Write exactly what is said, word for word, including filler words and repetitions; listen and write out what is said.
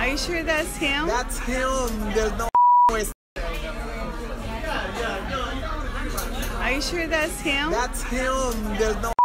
you sure that's him? That's him. There's no way. Are you sure that's him? That's him. There's no